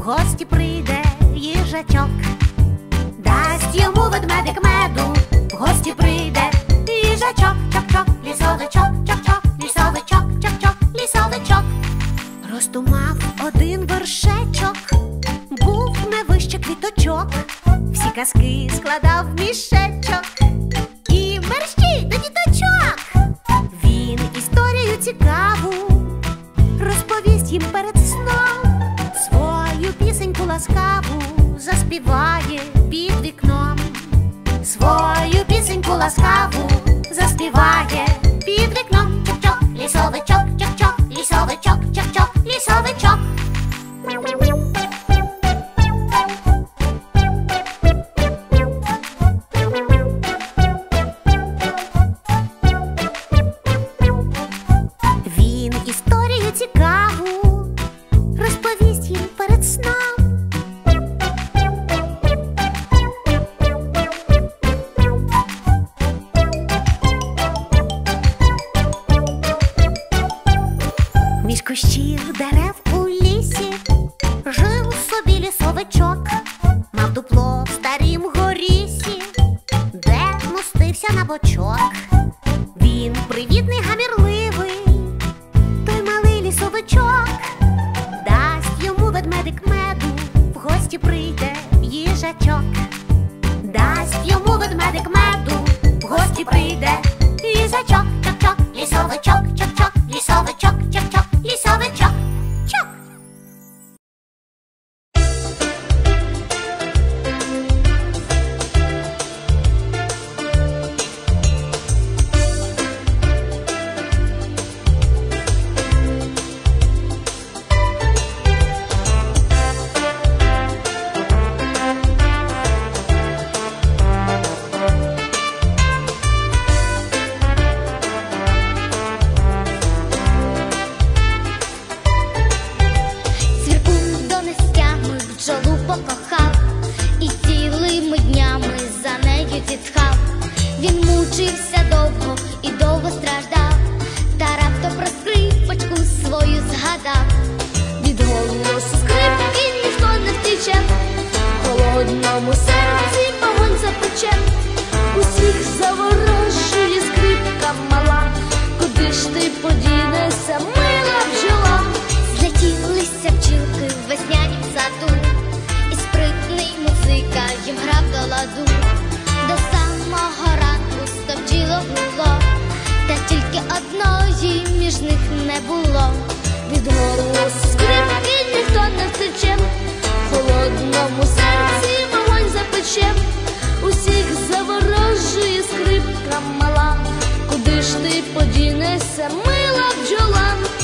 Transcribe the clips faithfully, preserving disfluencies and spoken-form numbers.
гості прийде їжачок. Дасть йому ведмедик меду, в гості прийде їжачок. Чок-чок, лісовичок, чок-чок, лісовичок, чок-чок, лісовичок. Росту мав один вершечок, був не вище квіточок. Всі казки складав в мішечок і мерщій до діточок. Він історію цікаву розповість їм перед сном. Свою пісеньку ласкаву заспіває під вікном. Свою пісеньку ласкаву заспіває під вікном. Чок-чок, лісовичок, чок-чок, лісовичок, чок-чок, лісовичок. Він історію цікаву розповість їм перед сном. Між кущів дерев у лісі жив собі лісовичок. Мав дупло в старім горісі, де мостився на бочок. Він привітний, гамірливий, той малий лісовичок. Дасть йому ведмедик меду, в гості прийде їжачок. Дасть йому ведмедик меду, в гості прийде їжачок. Чок-чок, лісовичок, чок-чок, лісовичок, чок-чок, лісовичок. Чок! Він мучився довго і довго страждав, та раптом про скрипочку свою згадав. Від голосу скрипки ніхто не втече, в холодному серці вогонь запече. Усіх заворожує скрипка мала, куди ж ти подінешся, мила бджола. Злетілися бджілки в веснянім саду, і спритний музика їм грав до ладу. До самого ранку сто бджілок було, та тільки одної між них не було. Від голосу скрипки ніхто не втече, в холодному серці вогонь запече. Усіх заворожує скрипка мала, куди ж ти подінешся, мила бджола.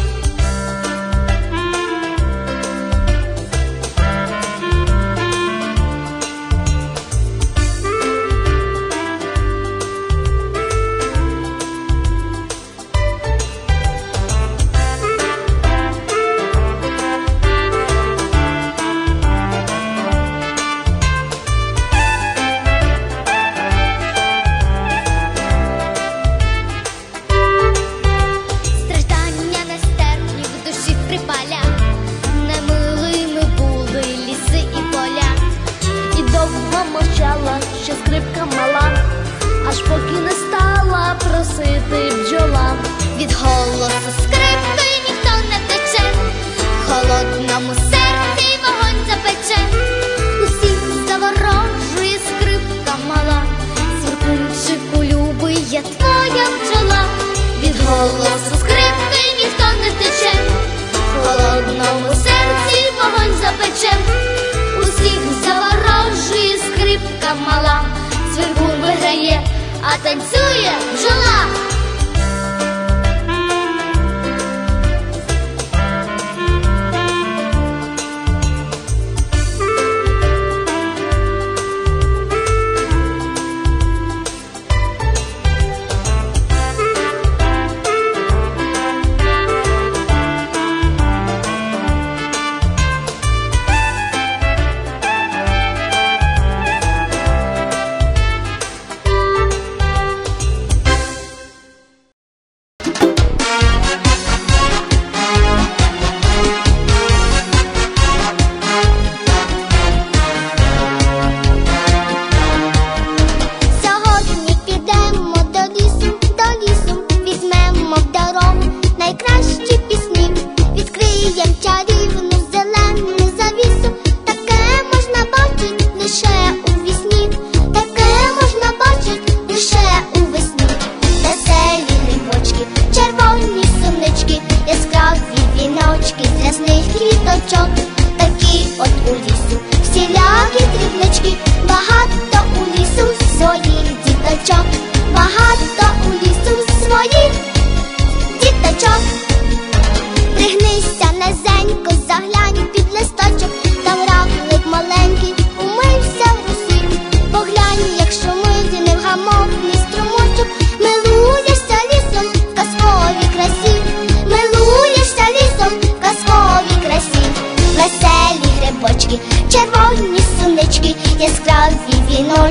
Ще скрипка мала, аж поки не стала просити бджола. Від голосу скрипки ніхто не втече, в холодному серці вогонь запече. Усіх заворожує скрипка мала, сверкунчику любий я твоя бджола. Від голосу скрипки ніхто не втече, в холодному серці вогонь запече. Усіх заворожує скрипка мала, сверкун виграє, а танцює бджола.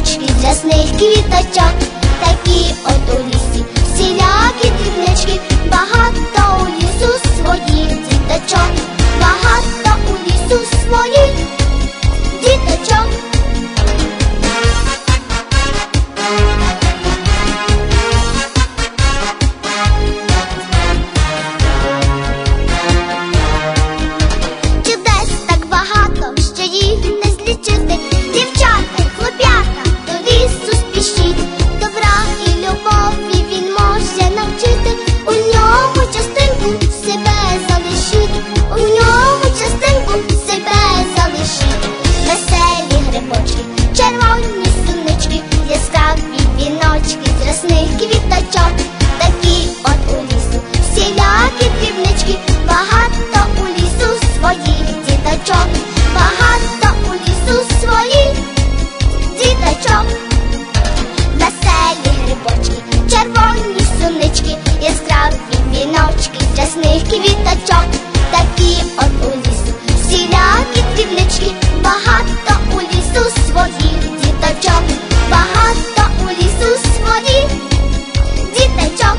віночки з рясних квіточок. Такі от у лісі всілякі дрібнички, багато у лісу своїх діточок, багато у лісу своїх діточок. Чудес так багато, що їх не злічити. Дівчата, хлоп'ята, до лісу спішіть. Добра і любові він може навчити. У ньому частинку себе залишіть, у ньому частинку себе залишіть. Веселі грибочки, червоні сунички, яскраві віночки з рясних квіточок. Такі от у лісу всілякі дрібнички, багато у лісу своїх діточок, багато у лісу своїх діточок. Веселі грибочки, червоні сунички, яскраві віночки з рясних квіточок. Такі от у лісу всілякі дрібнички, багато у лісу своїх діточок, багато у лісу своїх діточок.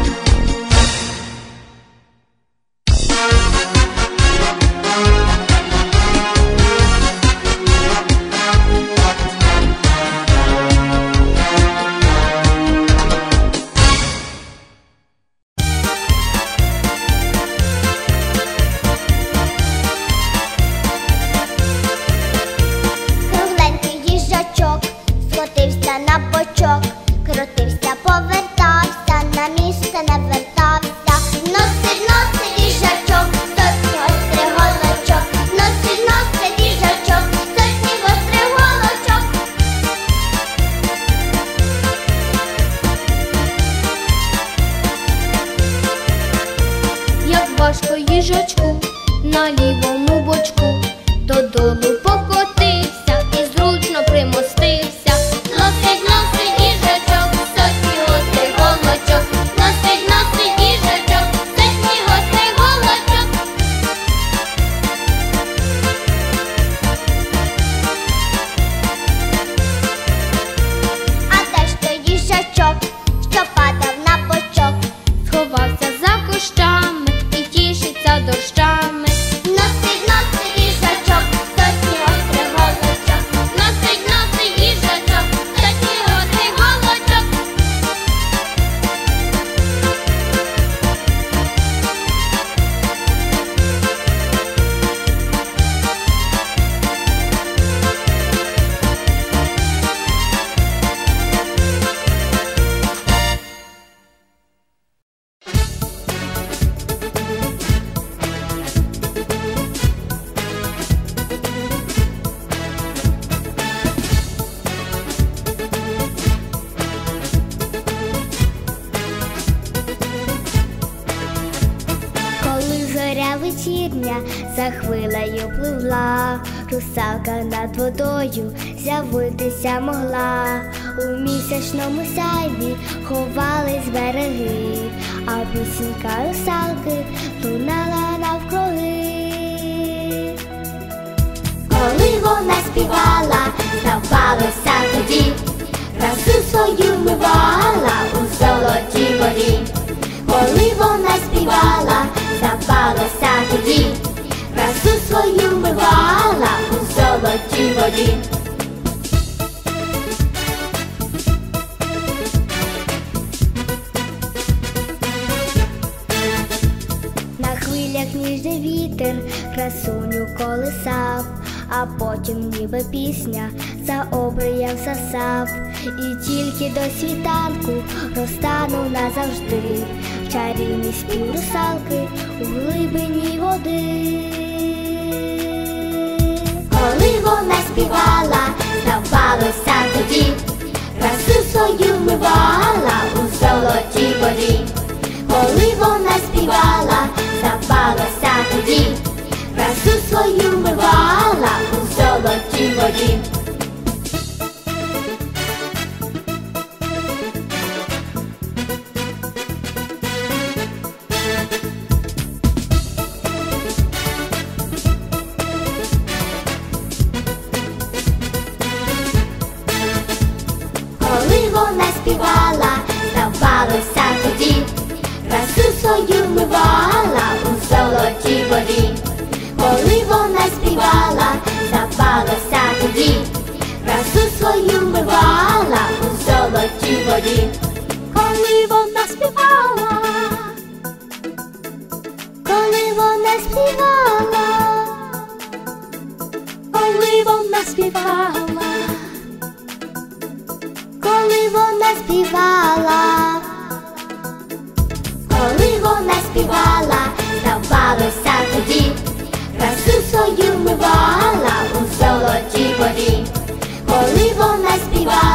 Кругленький їжачок скотився на бочок, крутився, повертався, на місце не вертався. Носить, носить їжачок сотні гострих голочок, носить, носить їжачок сотні гострих голочок. Як важко їжачку на лівому бочку, додолу покотився і зручно примостився. Носить, носить їжачок сотні гострих голочок, носить, носить їжачок сотні гострих голочок. А де ж той їжачок, що падав на бочок? Сховався за кущами і тішиться дощами. Носить, носить їжачок сотні гострих голочок, Носить, носить їжачок сотні гострих голочок. Коли зоря вечірня за хвилею пливла, русалка над водою з'явитися могла. У місячному сяйві ховались береги, а пісенька русалки лунала навкруги. Коли вона співала, здавалося тоді, красу свою мивала у золотій воді. Коли вона співала, здавалося тоді, красу свою мивала у золотій воді. На хвилях ніжний вітер красуню колисав, а потім ніби пісня за обрієм сосав. І тільки до світанку розтанув назавжди чарівний спів русалки у глибині води. Коли вона співала, здавалося тоді, красу свою мивала у золотій воді. Коли вона співала, здавалося тоді, красу свою мивала у золотій воді. співала, здавалося тоді, красу свою мивала у золотій воді. Коли вона співала, здавалося тоді, красу свою мивала у золотій воді. Коли вона співала, коли вона співала, коли вона співала, коли вона співала, коли вона співала, здавалося тоді, красу свою мивала у золотій воді. Коли вона співала,